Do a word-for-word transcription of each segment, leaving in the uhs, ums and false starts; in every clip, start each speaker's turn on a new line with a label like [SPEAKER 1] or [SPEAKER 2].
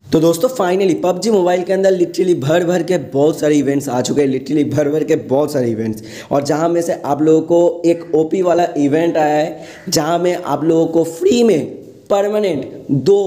[SPEAKER 1] तो दोस्तों finally PUBG mobile के अंदर लिटरली भर भर के बहुत सारे इवेंट्स आ चुके हैं, लिटरली भर भर के बहुत सारे इवेंट्स। और जहां में से आप लोगों को एक ओपी वाला इवेंट आया है, जहां में आप लोगों को फ्री में परमानेंट दो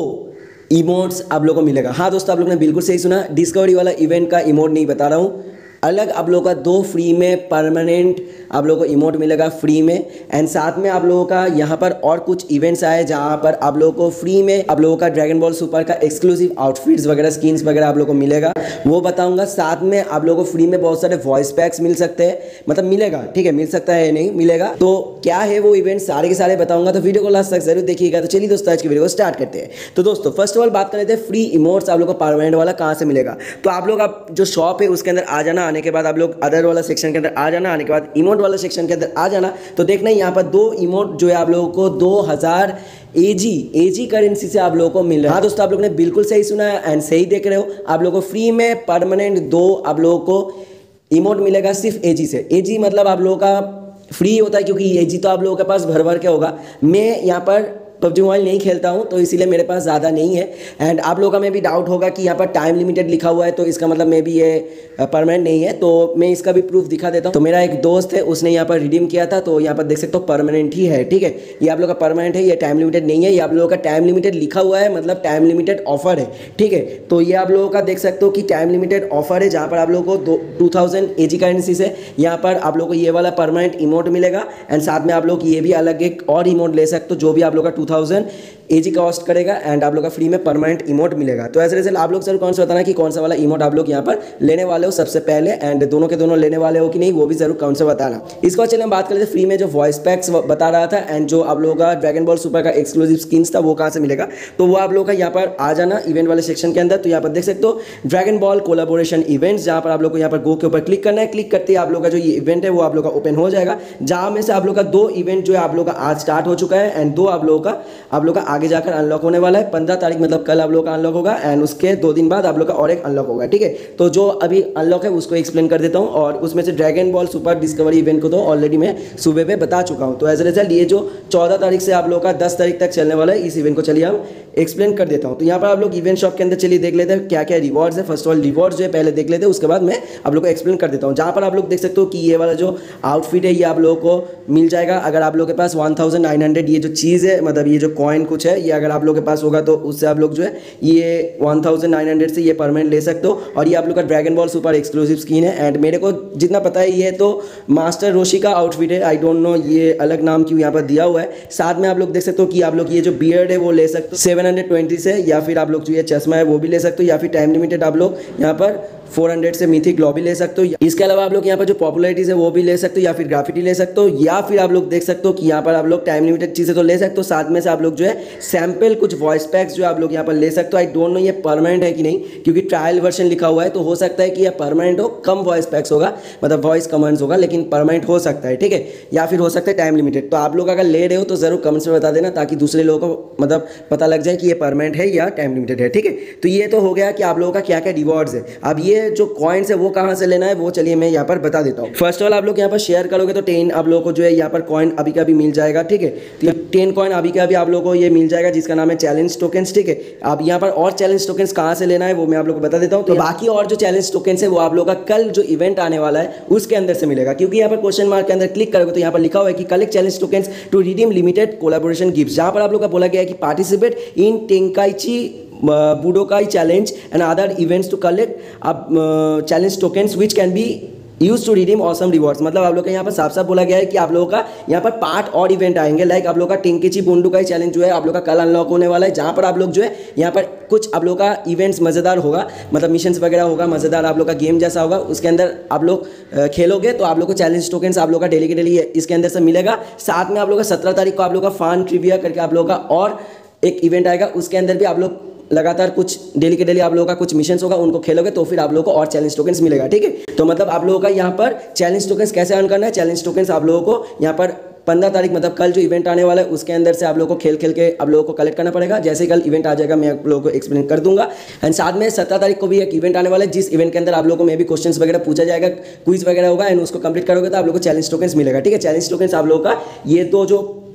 [SPEAKER 1] इमोट्स आप लोगों को मिलेगा। हाँ दोस्तों, आप लोगों ने बिल्कुल सही सुना, डिस्कवरी वाला इवेंट का इमोट नहीं बता रहा हूँ, अलग आप लोगों का दो फ्री में परमानेंट आप लोगों को इमोट मिलेगा फ्री में। एंड साथ में आप लोगों का यहाँ पर और कुछ इवेंट्स आए जहाँ पर आप लोगों को फ्री में आप लोगों का ड्रैगन बॉल सुपर का एक्सक्लूसिव आउटफिट्स वगैरह स्किन्स वगैरह आप लोगों को मिलेगा, वो बताऊंगा। साथ में आप लोगों को फ्री में बहुत सारे वॉइस पैक्स मिल सकते हैं, मतलब मिलेगा, ठीक है, मिल सकता है नहीं मिलेगा। तो क्या है वो इवेंट सारे के सारे बताऊंगा, तो वीडियो को लास्ट तक जरूर देखिएगा। तो चलिए दोस्तों आज की वीडियो को स्टार्ट करते हैं। तो दोस्तों फर्स्ट ऑफ ऑल बात कर लेते हैं फ्री इमोट्स आप लोगों को परमानेंट वाला कहाँ से मिलेगा। तो आप लोग आप जो शॉप है उसके अंदर आ जाना, आने के बाद आप लोग अदर वाला सेक्शन के अंदर आ जाना, आने के बाद इमोट वाला सेक्शन के अंदर आ जाना। तो देखना यहाँ पर दो इमोट जो है आप लोगों को दो हज़ार एजी एजी करेंसी से आप लोगों को मिल रहा है। हाँ दोस्तों, आप लोगों ने बिल्कुल सही सुना है एंड सही देख रहे हो। आप लोगों को फ्री में परमानेंट दो आप लोगों को इमोट मिलेगा सिर्फ एजी से। एजी मतलब आप लोगों का फ्री होता है, क्योंकि एजी तो आप लोगों के पास भर भर के होगा। मैं यहाँ पर पबजी मोबाइल नहीं खेलता हूँ तो इसीलिए मेरे पास ज़्यादा नहीं है। एंड आप लोगों का में भी डाउट होगा कि यहाँ पर टाइम लिमिटेड लिखा हुआ है, तो इसका मतलब मे भी ये परमानेंट नहीं है। तो मैं इसका भी प्रूफ दिखा देता हूँ। तो मेरा एक दोस्त है, उसने यहाँ पर रिडीम किया था, तो यहाँ पर देख सकते हो परमानेंट ही है, ठीक है। ये आप लोग का परमानेंट है, ये टाइम लिमिटेड नहीं है। ये आप लोगों का टाइम लिमिटेड लिखा हुआ है, मतलब टाइम लिमिटेड ऑफर है, ठीक है। तो ये आप लोगों का देख सकते हो कि टाइम लिमिटेड ऑफर है, जहाँ पर आप लोगों को टू थाउजेंड एजी करेंसी से यहाँ पर आप लोग को ये वाला परमानेंट इमोट मिलेगा। एंड साथ में आप लोग ये भी अलग एक और इमोट ले सकते हो, जो भी आप लोग का टू थाउजेंड एजी कॉस्ट करेगा एंड आप लोग का फ्री में परमानेंट इमोट मिलेगा। तो ऐसे रिजल्ट आप लोग जरूर कौन सा बताना कि कौन सा वाला इमोट आप लोग यहाँ पर लेने वाले हो सबसे पहले, एंड दोनों के दोनों लेने वाले हो कि नहीं वो भी जरूर कौन सा बताना। इसके बाद चलिए हम बात कर लेते हैं फ्री में जो वॉइस पैक्स बता रहा था एंड जो आप लोगों का ड्रैगन बॉल सुपर का एक्सक्लूसिव स्किन्स था वो कहाँ से मिलेगा। तो वो आप लोग का यहाँ पर आ जाना इवेंट वाले सेक्शन के अंदर। तो यहाँ पर देख सकते हो ड्रैगन बॉल कोलाबोरेशन इवेंट्स, जहाँ पर आप लोग को यहाँ पर गो के ऊपर क्लिक करना है। क्लिक करते ही आप लोग का जो ये इवेंट है वो आप लोग का ओपन हो जाएगा, जहाँ में से आप लोग का दो इवेंट जो है आप लोग का आज स्टार्ट हो चुका है एंड दो आप लोगों का आप लोग का आगे जाकर अनलॉक होने वाला है। पंद्रह तारीख मतलब कल आप लोग का अनलॉक होगा एंड उसके दो दिन बाद आप लोग का और एक अनलॉक होगा, ठीक है। तो जो अभी अनलॉक है उसको एक्सप्लेन कर देता हूँ, और उसमें से dragon ball super discovery event को तो ऑलरेडी मैं सुबह पे बता चुका हूँ। तो एज ए रिजल्ट ये जो चौदह तारीख से आप लोग का दस तारीख तक चलने वाला है, इस इवेंट को चलिए हम एक्सप्लेन कर देता हूँ। तो यहाँ पर आप लोग इवेंट शॉप के अंदर चलिए देख लेते हैं क्या क्या रिवॉर्ड्स है। फर्स्ट ऑफ ऑल रिवॉर्ड्स जो है पहले देख लेते हैं, उसके बाद मैं आप लोग को एक्सप्लेन कर देता हूँ। जहाँ पर आप लोग देख सकते हो कि ये वाला जो आउटफिट है ये आप लोगों को मिल जाएगा अगर आप लोग के पास वन थाउजेंड नाइन हंड्रेड ये जो चीज़ है, मतलब ये जो कॉइन कुछ है, ये अगर आप लोग के पास होगा तो उससे आप लोग जो है ये वन थाउजेंड नाइन हंड्रेड से ये परमानेंट ले सकते हो। और ये आप लोग का dragon ball super exclusive skin है एंड मेरे को जितना पता है ये तो मास्टर रोशी का आउटफिट है। आई डोंट नो ये अलग नाम क्यों यहाँ पर दिया हुआ है। साथ में आप लोग देख सकते हो कि आप लोग ये जो बियर्ड है वो ले सकते हो सेवन हंड्रेड ट्वेंटी से, या फिर आप लोग जो ये चश्मा है वो भी ले सकते हो, या फिर टाइम लिमिटेड आप लोग यहाँ पर फोर हंड्रेड से मिथिक ग्लो भी ले सकते हो। इसके अलावा आप लोग यहाँ पर जो पॉपुलरिटीज है वो भी ले सकते हो, या फिर ग्राफिटी ले सकते हो, या फिर आप लोग देख सकते हो कि यहाँ पर आप लोग टाइम लिमिटेड चीज़ें तो ले सकते हो। साथ में से आप लोग जो है सैंपल कुछ वॉइस पैक्स जो आप लोग यहाँ पर ले सकते हो। आई डोंट नो ये परमानेंट है कि नहीं, क्योंकि ट्रायल वर्जन लिखा हुआ है, तो हो सकता है कि यह परमानेंट हो, कम वॉइस पैक्स होगा, मतलब वॉइस कमेंट्स होगा, लेकिन परमानेंट हो सकता है, ठीक है। या फिर हो सकता है टाइम लिमिटेड। तो आप लोग अगर ले रहे हो तो जरूर कमेंट्स में बता देना, ताकि दूसरे लोगों को मतलब पता लग जाए कि ये परमानेंट है या टाइम लिमिटेड है, ठीक है। तो ये तो हो गया कि आप लोगों का क्या क्या रिवॉर्ड्स है। अब ये जो कॉइन्स है वो कहां से लेना है वो चलिए मैं यहाँ पर बता देता हूँ। फर्स्ट ऑफ ऑल आप लोग यहाँ पर शेयर करोगे तो टेन आप लोगों को जो है यहाँ पर कॉइन अभी का भी मिल जाएगा, ठीक है। तो टेन कॉइन अभी का भी आप लोगों को ये मिल जाएगा, जिसका नाम है चैलेंज टोकन्स, ठीक है। अब यहाँ पर और चैलेंज टोकन्स कहाँ से लेना है वो मैं आप लोग को बता देता हूँ। तो बाकी और जो चैलेंज टोकन्स है वो आप लोग का कल जो इवेंट आने वाला है उसके अंदर से मिलेगा, क्योंकि यहाँ पर क्वेश्चन मार्क के अंदर क्लिक करोगे तो यहाँ पर लिखा हुआ है कि collect challenge tokens to redeem limited collaboration gifts, जहाँ पर आप लोग का बोला गया है कि participate in Tenkaichi Budokai challenge and other events to collect अब challenge tokens which can be use to redeem awesome rewards. मतलब आप लोग का यहाँ पर साफ साफ बोला गया है कि आप लोगों का यहाँ पर पार्ट और इवेंट आएंगे, लाइक आप लोग का टेंकेची बुंडुकाई चैलेंज जो है आप लोग का कल अनलॉक होने वाला है, जहाँ पर आप लोग जो है यहाँ पर कुछ आप लोग का इवेंट्स मज़ेदार होगा, मतलब मिशंस वगैरह होगा, मज़ेदार आप लोग का गेम जैसा होगा। उसके अंदर आप लोग खेलोगे तो आप लोग को चैलेंज टोकन्स आप लोग का डेली के डेली इसके अंदर से मिलेगा। साथ में आप लोग का सत्रह तारीख को आप लोग का फन ट्रिविया करके आप लोग का और एक इवेंट आएगा, उसके अंदर भी आप लोग लगातार कुछ डेली के डेली आप लोगों का कुछ मिशंस होगा, उनको खेलोगे तो फिर आप लोगों को और चैलेंज टोकन्स मिलेगा, ठीक है। तो मतलब आप लोगों का यहाँ पर चैलेंज टोकन्स कैसे अर्न करना है, चैलेंज टोकन्स आप लोगों को यहाँ पर पंद्रह तारीख मतलब कल जो इवेंट आने वाला है उसके अंदर से आप लोगों को खेल खेल के आप लोगों को कलेक्ट करना पड़ेगा। जैसे ही कल इवेंट आ जाएगा मैं आप लोगों को एक्सप्लेन कर दूंगा। एंड साथ में सत्रह तारीख को भी एक इवेंट आने वाला है, जिस इवेंट के अंदर आप लोगों को मे भी क्वेश्चंस वगैरह पूछा जाएगा, क्विज वगैरह होगा, एंड उसको कंप्लीट करोगे तो आप लोगों को चैलेंज टोकन्स मिलेगा, ठीक है। चैलेंज टोकन्स आप लोगों का ये तो जो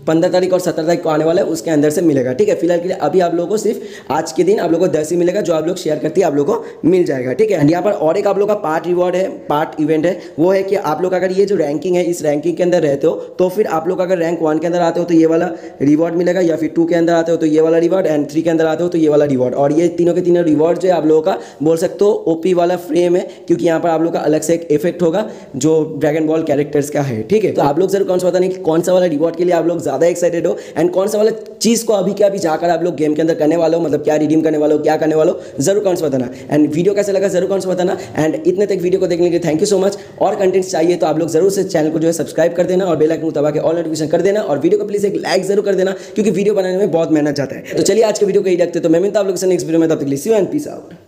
[SPEAKER 1] पंद्रह तारीख और सत्रह तारीख को आने वाला है उसके अंदर से मिलेगा। ठीक है, फिलहाल के लिए अभी आप लोगों को सिर्फ आज के दिन आप लोगों को दस ही मिलेगा, जो आप लोग शेयर करती है आप लोगों को मिल जाएगा। ठीक है, एंड यहाँ पर और एक आप लोग का पार्ट रिवॉर्ड है, पार्ट इवेंट है, वो है कि आप लोग अगर ये जो रैंकिंग है इस रैंकिंग के अंदर रहते हो तो फिर आप लोग अगर रैंक वन के अंदर आते हो तो ये वाला रिवॉर्ड मिलेगा, या फिर टू के अंदर आते हो तो ये वाला रिवॉर्ड, एंड थ्री के अंदर आते हो तो ये वाला रिवॉर्ड। और ये तीनों के तीनों रिवॉर्ड जो है आप लोगों का बोल सकते हो ओपी वाला फ्रेम है, क्योंकि यहाँ पर आप लोग का अलग से एक इफेक्ट होगा जो ड्रैगन बॉल कैरेक्टर्स का है। ठीक है, तो आप लोग जरूर कौन सा बताने कि कौन सा वाला रिवॉर्ड के लिए आप लोग ज्यादा एक्साइटेड हो, एंड कौन सा वाला चीज को अभी क्या अभी जाकर आप लोग गेम के अंदर करने वाले हो, मतलब क्या रिडीम करने वाले हो, क्या करने वाले हो, जरूर कौन सा बताना। एंड वीडियो कैसे लगा जरूर कौन सा बताना। एंड इतने तक वीडियो को देखने के लिए थैंक यू सो मच। और कंटेंट्स चाहिए तो आप लोग जरूर से चैनल को जो है सब्सक्राइब कर देना और बेल आइकन को दबा के ऑल नोटिफिकेशन कर देना, और वीडियो को प्लीज एक लाइक जरूर कर देना, क्योंकि वीडियो बनाने में बहुत मेहनत जाता है। तो चलिए आज के वीडियो को यही रखते, तो मैं मिलता हूं आप लोगों से नेक्स्ट वीडियो में, तब तक के लिए see you and peace out.